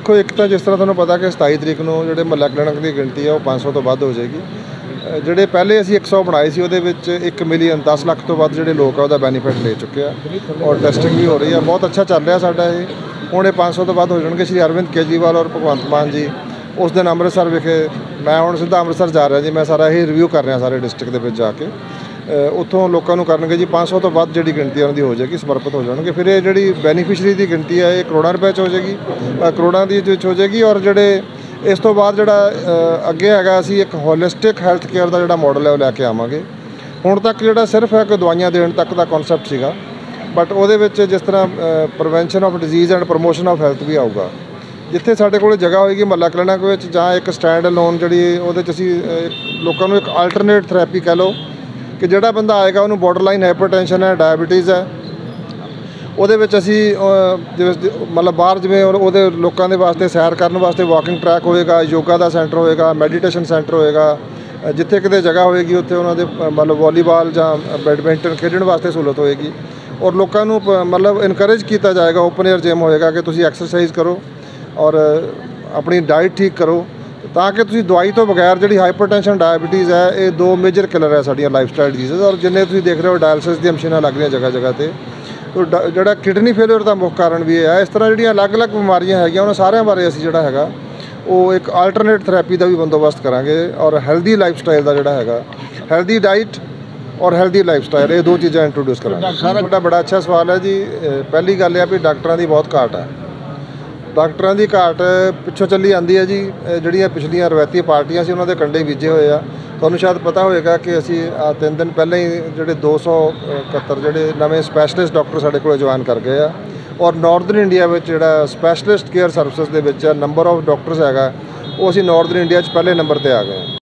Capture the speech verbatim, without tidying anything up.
देखो एक तो जिस तरह तुहानूं पता कि सताई तरीक नूं जिहड़े मुहल्ला क्लिनिक की गिणती है वो पाँच सौ तो वध हो जाएगी। जिहड़े पहले असीं एक सौ बनाए सी उहदे विच एक मिलियन दस लख तो वध जिहड़े लोग आ उहदा बैनीफिट ले चुके हैं और टैसटिंग भी हो रही है, बहुत अच्छा चल रहा साडा ये। हुण ये पाँच सौ तो वध हो जाणगे। श्री अरविंद केजरीवाल और भगवंत मान जी उस दिन अमृतसर विखे, मैं हुण सीधा अमृतसर जा रहा जी, मैं सारा ये रिव्यू कर रहा सारे डिस्ट्रिक्ट दे विच जाके उत्थों लोगों को करनगे जी पाँच सौ तो वध जिहड़ी गिणती उन्हां दी हो जाएगी, समर्पित हो जाएंगे। फिर ये जिहड़ी बेनीफिशरी की गिणती है ये करोड़ों रुपए च हो जाएगी, करोड़ों की हो जाएगी। और जिहड़े इस तो बाद जिहड़ा अगे हैगा असीं एक होलिस्टिक हैल्थ केयर का जिहड़ा मॉडल है वो लैके आवांगे। हुण तक जिहड़ा सिर्फ है कि दवाइयां देण तक का कॉन्सैप्ट सीगा, बट उहदे विच जिस तरह prevention of disease and promotion of health भी आऊगा। जिथे साडे कोल जगह होएगी मुहल्ला क्लिनिक विच जां एक स्टैंड अलोन जिहड़ी उहदे च असीं लोकां नूं एक अल्टरनेट थैरेपी कह लो कि जिहड़ा बंदा आएगा उन्होंने बॉर्डरलाइन हाइपरटेंशन है, डायबिटीज़ है, ਉਹਦੇ ਵਿੱਚ ਅਸੀਂ ਜਿਵੇਂ ਮਤਲਬ ਬਾਹਰ ਜਿਵੇਂ ਉਹਦੇ ਲੋਕਾਂ ਦੇ ਵਾਸਤੇ ਸੈਰ ਕਰਨ ਵਾਸਤੇ ਵਾਕਿੰਗ ਟਰੈਕ ਹੋਏਗਾ, ਯੋਗਾ ਦਾ ਸੈਂਟਰ ਹੋਏਗਾ, ਮੈਡੀਟੇਸ਼ਨ ਸੈਂਟਰ ਹੋਏਗਾ। ਜਿੱਥੇ ਕਿਤੇ ਜਗ੍ਹਾ ਹੋਏਗੀ ਉੱਥੇ ਉਹਨਾਂ ਦੇ ਮਤਲਬ ਵਾਲੀਬਾਲ ਜਾਂ ਬੈਡਮਿੰਟਨ ਖੇਡਣ ਵਾਸਤੇ ਸਹੂਲਤ ਹੋਏਗੀ। ਔਰ ਲੋਕਾਂ ਨੂੰ ਮਤਲਬ ਇਨਕਰੇਜ ਕੀਤਾ ਜਾਏਗਾ, ਓਪਨ ਏਅਰ ਜਿਮ ਹੋਏਗਾ ਕਿ ਤੁਸੀਂ ਐਕਸਰਸਾਈਜ਼ ਕਰੋ ਔਰ ਆਪਣੀ ਡਾਈਟ ਠੀਕ ਕਰੋ ਤਾਂ ਕਿ ਤੁਸੀਂ ਦਵਾਈ ਤੋਂ ਬਗੈਰ ਜਿਹੜੀ ਹਾਈਪਰਟੈਂਸ਼ਨ ਡਾਇਬਟੀਜ਼ ਹੈ ਇਹ ਦੋ ਮੇਜਰ ਕਿਲਰ ਹੈ ਸਾਡੀਆਂ ਲਾਈਫਸਟਾਈਲ ਡਿਜ਼ੀਜ਼। ਔਰ ਜਿੰਨੇ ਤੁਸੀਂ ਦੇਖ ਰਹੇ ਹੋ ਡਾਇਲਸਿਸ ਦੀਆਂ ਮਸ਼ੀਨਾਂ ਲੱਗ ਰਹੀਆਂ ਜਗ੍ਹਾ ਜਗ੍ਹਾ 'ਤੇ। तो ਜਿਹੜਾ ਕਿਡਨੀ ਫੇਲਿਅਰ ਦਾ ਮੁੱਖ ਕਾਰਨ ਵੀ ਇਹ ਹੈ। ਇਸ ਤਰ੍ਹਾਂ ਜਿਹੜੀਆਂ ਅਲੱਗ-ਅਲੱਗ ਬਿਮਾਰੀਆਂ ਹੈਗੀਆਂ ਉਹਨਾਂ ਸਾਰਿਆਂ ਬਾਰੇ ਅਸੀਂ ਜਿਹੜਾ ਹੈਗਾ ਉਹ ਇੱਕ ਆਲਟਰਨੇਟ ਥੈਰੇਪੀ ਦਾ ਵੀ ਬੰਦੋਬਸਤ ਕਰਾਂਗੇ ਔਰ ਹੈਲਦੀ ਲਾਈਫ ਸਟਾਈਲ ਦਾ ਜਿਹੜਾ ਹੈਗਾ ਹੈਲਦੀ ਡਾਈਟ ਔਰ ਹੈਲਦੀ ਲਾਈਫ ਸਟਾਈਲ ਇਹ ਦੋ ਚੀਜ਼ਾਂ ਇੰਟਰੋਡਿਊਸ ਕਰਾਂਗੇ। ਸਾਡਾ ਬੜਾ ਅੱਛਾ ਸਵਾਲ ਹੈ ਜੀ। ਪਹਿਲੀ ਗੱਲ ਇਹ ਵੀ ਡਾਕਟਰਾਂ ਦੀ ਬਹੁਤ ਘਾਟ ਹੈ। ਡਾਕਟਰਾਂ ਦੀ ਘਾਟ ਪਿੱਛੋਂ ਚੱਲੀ ਆਉਂਦੀ ਹੈ ਜੀ। ਜਿਹੜੀਆਂ ਪਿਛਲੀਆਂ ਰਵਾਇਤੀ ਪਾਰਟੀਆਂ ਸੀ ਉਹਨਾਂ ਦੇ ਕੰਡੇ ਬੀਜੇ ਹੋਏ ਆ। ਤੁਹਾਨੂੰ ਸ਼ਾਇਦ ਪਤਾ ਹੋਏਗਾ ਕਿ ਅਸੀਂ ਤਿੰਨ ਦਿਨ ਪਹਿਲਾਂ ਹੀ ਜਿਹੜੇ ਦੋ ਸੌ ਇਕਹੱਤਰ ਜਿਹੜੇ ਨਵੇਂ ਸਪੈਸ਼ਲਿਸਟ ਡਾਕਟਰ ਸਾਡੇ ਕੋਲ ਜੁਆਇਨ ਕਰ ਗਏ ਆ। ਔਰ ਨਾਰਥਰਨ ਇੰਡੀਆ ਵਿੱਚ ਜਿਹੜਾ ਸਪੈਸ਼ਲਿਸਟ ਕੇਅਰ ਸਰਵਿਸਿਜ਼ ਦੇ ਵਿੱਚ ਨੰਬਰ ਆਫ ਡਾਕਟਰਸ ਹੈਗਾ ਉਹ ਅਸੀਂ ਨਾਰਥਰਨ ਇੰਡੀਆ 'ਚ ਪਹਿਲੇ ਨੰਬਰ 'ਤੇ ਆ ਗਏ।